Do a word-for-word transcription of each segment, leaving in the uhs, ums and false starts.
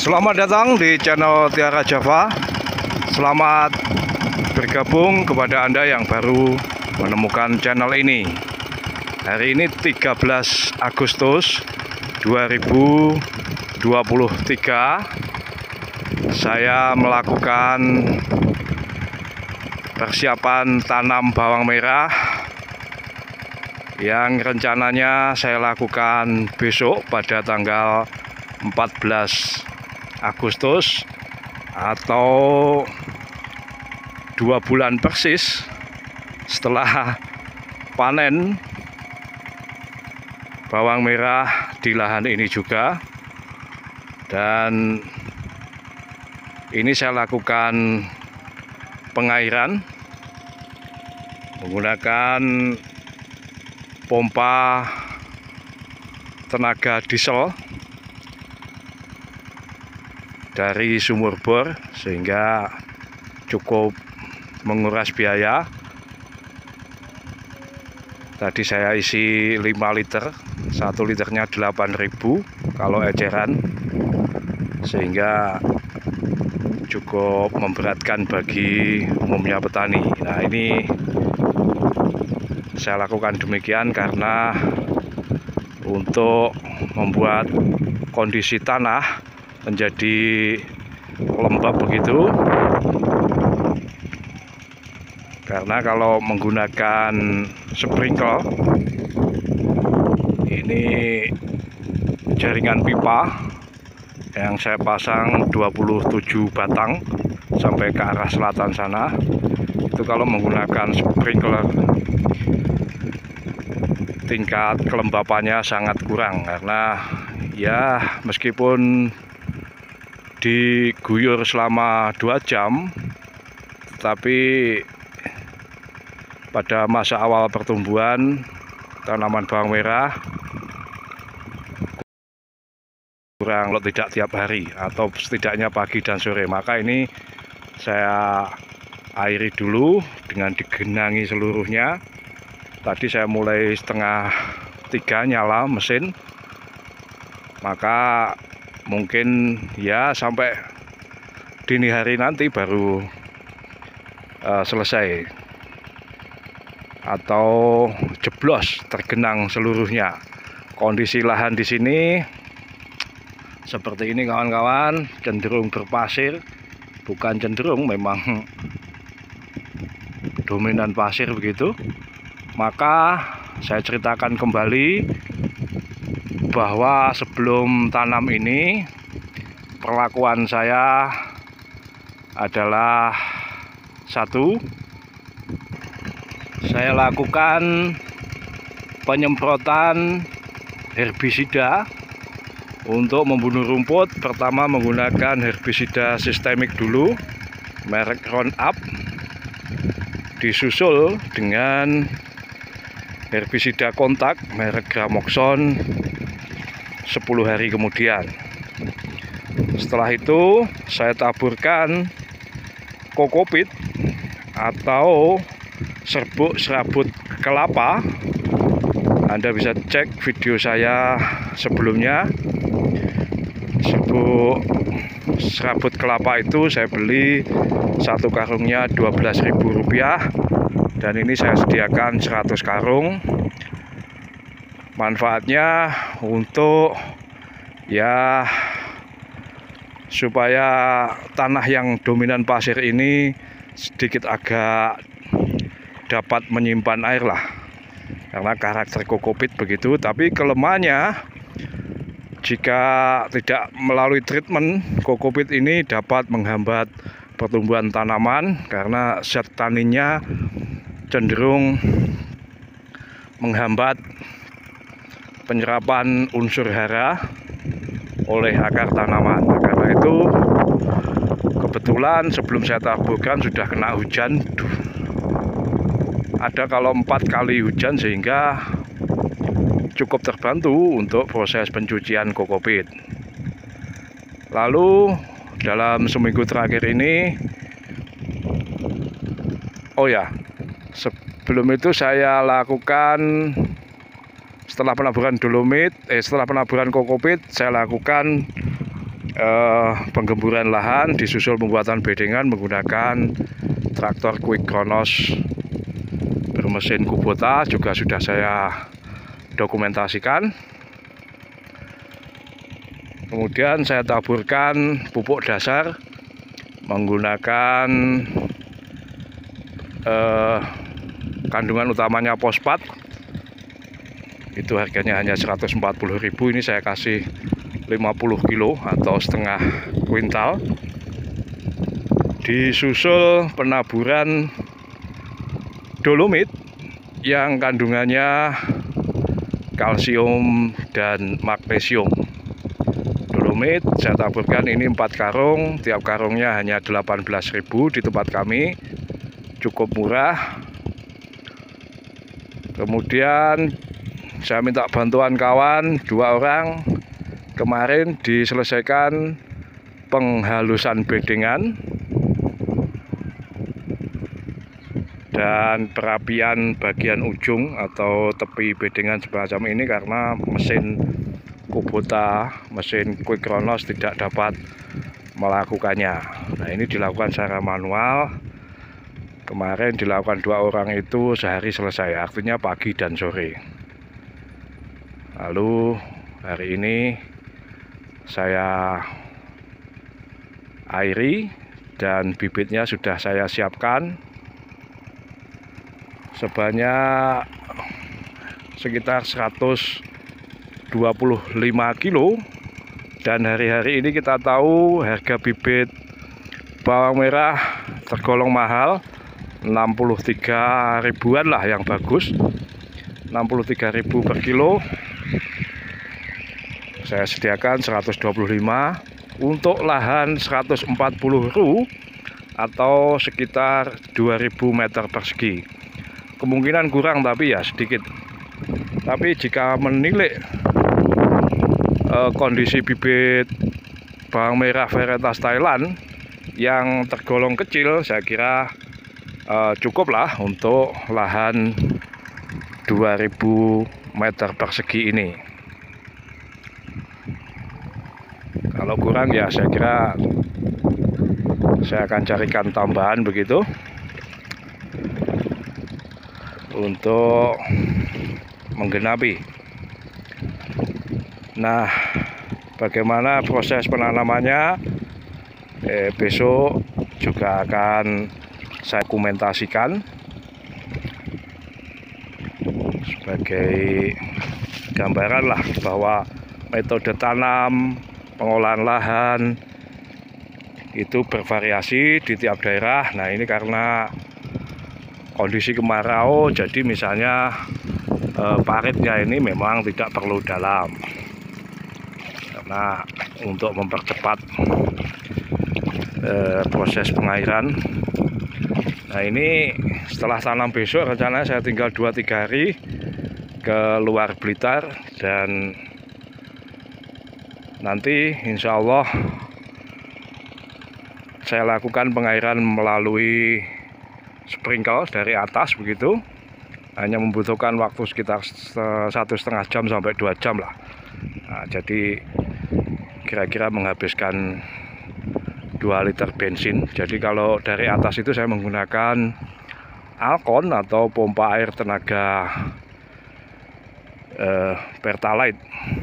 Selamat datang di channel Tiara Java. Selamat bergabung kepada Anda yang baru menemukan channel ini. Hari ini tiga belas Agustus dua ribu dua puluh tiga. Saya melakukan persiapan tanam bawang merah yang rencananya saya lakukan besok pada tanggal empat belas Agustus atau dua bulan persis setelah panen bawang merah di lahan ini juga. Dan ini saya lakukan pengairan menggunakan pompa tenaga diesel dari sumur bor, sehingga cukup menguras biaya. Tadi saya isi lima liter, satu liternya delapan ribu kalau eceran, sehingga cukup memberatkan bagi umumnya petani. Nah, ini saya lakukan demikian karena untuk membuat kondisi tanah menjadi lembab begitu. Karena kalau menggunakan sprinkler, ini jaringan pipa yang saya pasang dua puluh tujuh batang sampai ke arah selatan sana, itu kalau menggunakan sprinkler tingkat kelembapannya sangat kurang, karena ya meskipun diguyur selama dua jam, tetapi pada masa awal pertumbuhan tanaman bawang merah kurang, kalau tidak tiap hari atau setidaknya pagi dan sore. Maka ini saya airi dulu dengan digenangi seluruhnya. Tadi saya mulai setengah tiga nyala mesin, maka mungkin ya sampai dini hari nanti baru uh, selesai atau jeblos tergenang seluruhnya. Kondisi lahan di sini seperti ini kawan-kawan, cenderung berpasir, bukan cenderung, memang dominan pasir begitu. Maka saya ceritakan kembali bahwa sebelum tanam ini perlakuan saya adalah satu, saya lakukan penyemprotan herbisida untuk membunuh rumput. Pertama menggunakan herbisida sistemik dulu, merek Roundup, disusul dengan herbisida kontak merek Gramoxone sepuluh hari kemudian. Setelah itu saya taburkan kokopit atau serbuk serabut kelapa. Anda bisa cek video saya sebelumnya. Serbuk serabut kelapa itu saya beli satu karungnya dua belas ribu rupiah, dan ini saya sediakan seratus karung. Manfaatnya untuk ya supaya tanah yang dominan pasir ini sedikit agak dapat menyimpan air lah, karena karakter kokopit begitu. Tapi kelemahannya, jika tidak melalui treatment, kokopit ini dapat menghambat pertumbuhan tanaman karena zat taninnya cenderung menghambat penyerapan unsur hara oleh akar tanaman. Karena itu kebetulan sebelum saya taburkan sudah kena hujan, ada kalau empat kali hujan, sehingga cukup terbantu untuk proses pencucian kokopit. Lalu dalam seminggu terakhir ini, oh ya, sebelum itu saya lakukan setelah penaburan dolomit, eh setelah penaburan kokopit, saya lakukan eh, penggemburan lahan, disusul pembuatan bedengan menggunakan traktor Quick Kronos bermesin Kubota, juga sudah saya dokumentasikan. Kemudian saya taburkan pupuk dasar menggunakan eh, kandungan utamanya fosfat. Itu harganya hanya seratus empat puluh ribu. Ini saya kasih lima puluh kilo atau setengah kuintal. Disusul penaburan dolomit yang kandungannya kalsium dan magnesium. Dolomit saya taburkan ini empat karung, tiap karungnya hanya delapan belas ribu di tempat kami, cukup murah. Kemudian saya minta bantuan kawan dua orang, kemarin diselesaikan penghalusan bedengan dan perapian bagian ujung atau tepi bedengan semacam ini karena mesin Kubota, mesin Quick Kronos tidak dapat melakukannya. Nah, ini dilakukan secara manual. Kemarin dilakukan dua orang itu sehari selesai, artinya pagi dan sore. Lalu hari ini saya airi dan bibitnya sudah saya siapkan sebanyak sekitar seratus dua puluh lima kilo. Dan hari-hari ini kita tahu harga bibit bawang merah tergolong mahal, enam puluh tiga ribuan lah yang bagus, enam puluh tiga ribu per kilo. Saya sediakan seratus dua puluh lima untuk lahan seratus empat puluh ru atau sekitar dua ribu meter persegi. Kemungkinan kurang tapi ya sedikit. Tapi jika menilik eh, kondisi bibit bawang merah varietas Thailand yang tergolong kecil, saya kira eh, cukup lah untuk lahan dua ribu meter persegi ini. Kalau kurang ya saya kira saya akan carikan tambahan begitu untuk menggenapi. Nah, bagaimana proses penanamannya? Eh, besok juga akan saya dokumentasikan sebagai gambaran lah bahwa metode tanam, pengolahan lahan itu bervariasi di tiap daerah. Nah, ini karena kondisi kemarau, jadi misalnya eh, paritnya ini memang tidak perlu dalam karena untuk mempercepat eh, proses pengairan. Nah, ini setelah tanam besok rencananya saya tinggal dua tiga hari ke luar Blitar dan nanti insya Allah saya lakukan pengairan melalui sprinkle dari atas begitu. Hanya membutuhkan waktu sekitar satu setengah jam sampai dua jam lah. Nah, jadi kira-kira menghabiskan dua liter bensin. Jadi kalau dari atas itu saya menggunakan Alcon atau pompa air tenaga eh, Pertalite,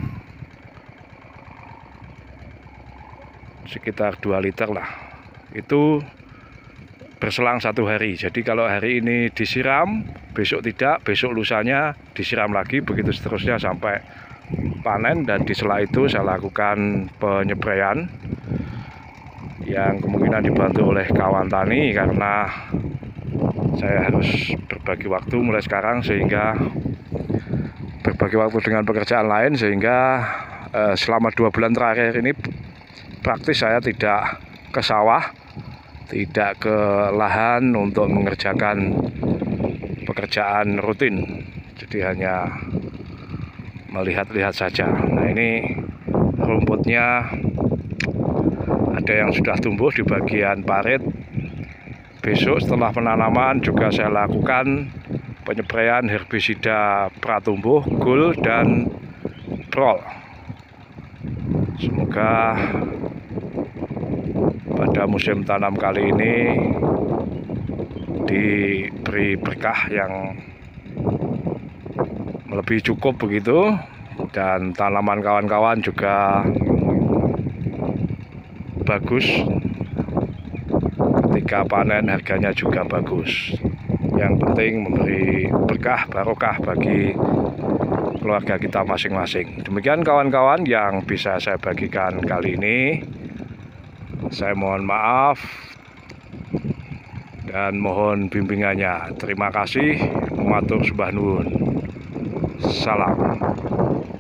sekitar dua liter lah. Itu berselang satu hari. Jadi kalau hari ini disiram, besok tidak, besok lusanya disiram lagi, begitu seterusnya sampai panen. Dan di sela itu saya lakukan penyebraian yang kemungkinan dibantu oleh kawan tani karena saya harus berbagi waktu mulai sekarang, sehingga berbagi waktu dengan pekerjaan lain, sehingga eh, selama dua bulan terakhir ini praktis saya tidak ke sawah, tidak ke lahan untuk mengerjakan pekerjaan rutin, jadi hanya melihat-lihat saja. Nah, ini rumputnya ada yang sudah tumbuh di bagian parit. Besok setelah penanaman juga saya lakukan penyebraian herbisida pratumbuh, Gold dan Prol. Semoga pada musim tanam kali ini diberi berkah yang lebih cukup begitu, dan tanaman kawan-kawan juga bagus. Ketika panen harganya juga bagus. Yang penting memberi berkah barokah bagi keluarga kita masing-masing. Demikian kawan-kawan yang bisa saya bagikan kali ini. Saya mohon maaf dan mohon bimbingannya. Terima kasih. Matur sembah nuwun. Salam.